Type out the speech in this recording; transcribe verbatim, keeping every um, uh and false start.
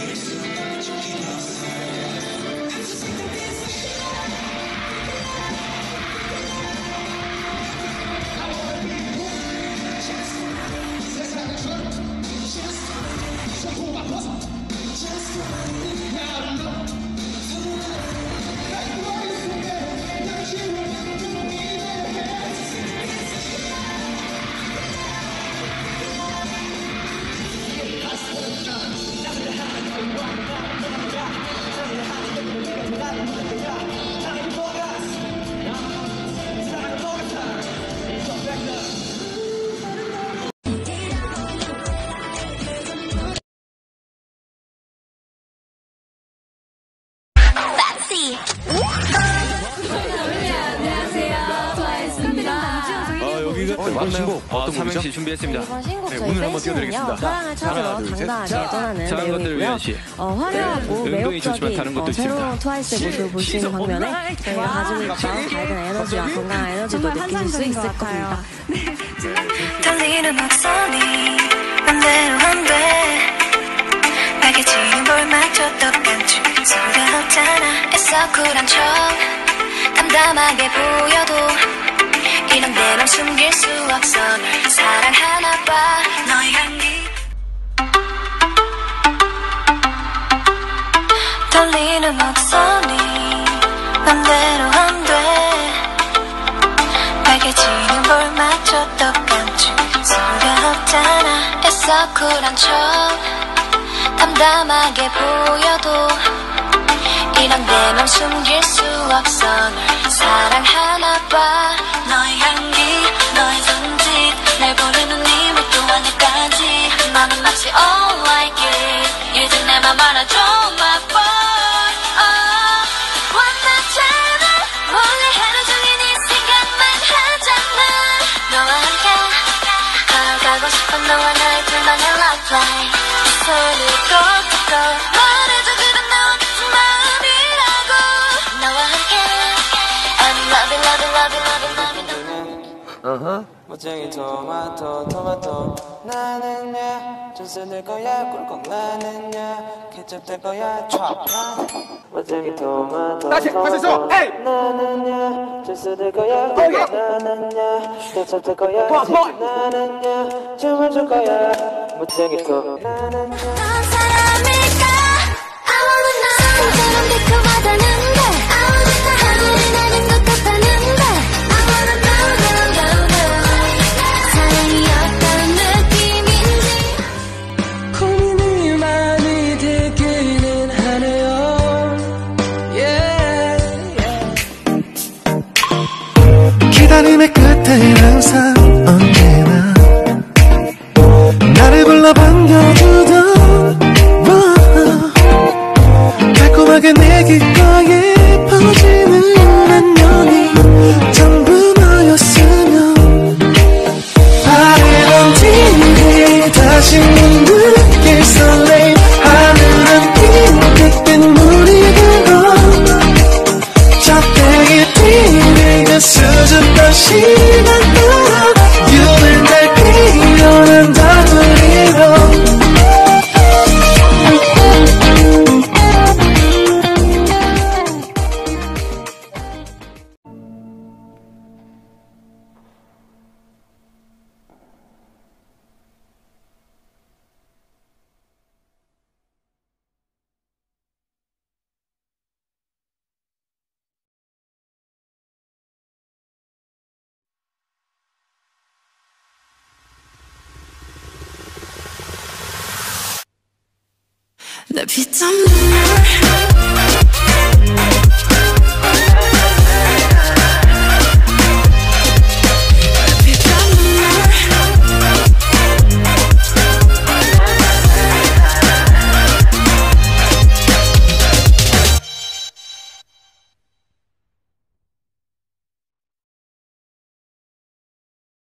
이번 신곡 어떤 곡이죠? 준비했습니다. 이번 신곡 네, 저희 오늘 한번 팬심은요, 띄워드리겠습니다. 사랑을 찾으러 당당하게 떠나는 작은 것들을 위한 내용이고요. 시. 어, 화려하고 네, 은근히 좋지만 다른 매력적인 것도 어, 새로운 있습니다. 트와이스의 모습을 볼 수 있는 반면에 저희가 가지고 있던 밝은 에너지와 건강한 에너지도 느끼실 수 있을 겁니다. 떨리는 목소리 맘대로 안돼 빨개지는 볼마저 똑같이 소리 없잖아 애써 쿨한 척 담담하게 보여도 이런 내 맘 숨길 수 없어 널 사랑하나 봐 너의 향기 떨리는 목소리 맘대로 안돼 빨개지는 볼마저 똑같이 수가 없잖아 애써 쿨한 척 담담하게 보여도 이런 내 맘 숨길 수 없어 널 사랑하나 봐 너의 향기 너의 손짓 날 부르는 네 목도 안에까지 너는 마치 all like it 이젠 내 맘 알아줘 my boy oh. 완벽잖아 원래 하루 종일 네 생각만 하잖아 너와 함께 걸어가고 싶어 너와 나의 둘만의 love life 손을 꼭 잡고 말해줘 그런 나와 같은 마음이라고 너와 함께 I'm loving loving loving loving loving Uh-huh. 멋쟁이 토마토 토마토 나는야 주스 될 거야 꿀꺽 나는야 케첩 될 거야 촥 멋쟁이 토마토 다시 다시 써 에이 나는야 주스 될 거야 꿀꺽 나는야 케첩 될 거야 나는야 춤을 출 거야 멋쟁이 토 나는야 넌 사람일까 I wanna know 사람처럼 달콤하다는데 I wanna know 하늘이 나는 것 같다는데 I wanna know know know know 사랑이 어떤 느낌인지 고민이 많이 되기는 하네요 yeah, yeah. 기다림의 끝에 항상 언제나 나를 불러 반겨주던 달콤하게 내 귓가에 퍼지는 안녕이 전부 너였으면 바래던 뒤에 다시 느낄 설레임 하늘은 핑크빛 물이 들어 저때의 뒤를 그 수줍던 시간 따라 유를 날 피어난 다투리로 내 피땀 눈물